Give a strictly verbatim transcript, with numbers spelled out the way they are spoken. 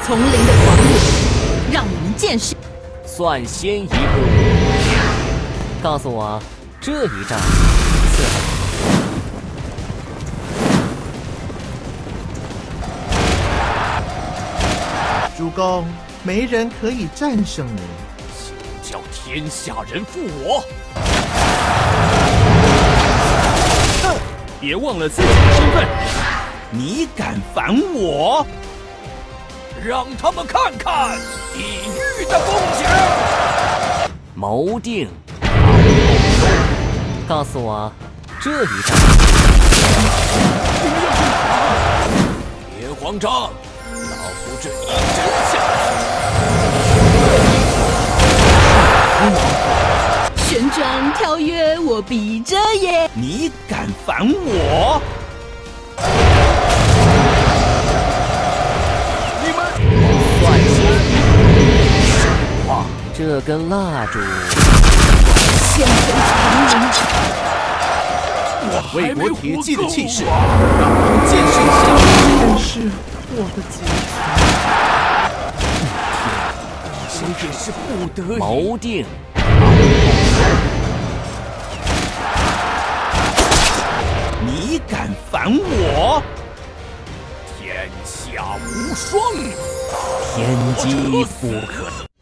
丛林的狂野，让你们见识。 算先一步，告诉我这一仗刺了。 主公，没人可以战胜你。 叫天下人负我！哼，别忘了自己的身份。 你敢反我？ 让他们看看地狱的风景！ 谋定，告诉我这一仗。 别慌张，老夫这一针下去。旋转跳跃，我闭着眼。 你敢反我？ 算先一步，哇，这根蜡烛， 先回长林。 为国铁骑的气势，让我们见识一下。但是我的结局， 谁也是不得已。 谋定， 你敢反我？ 天下无双， 天机不可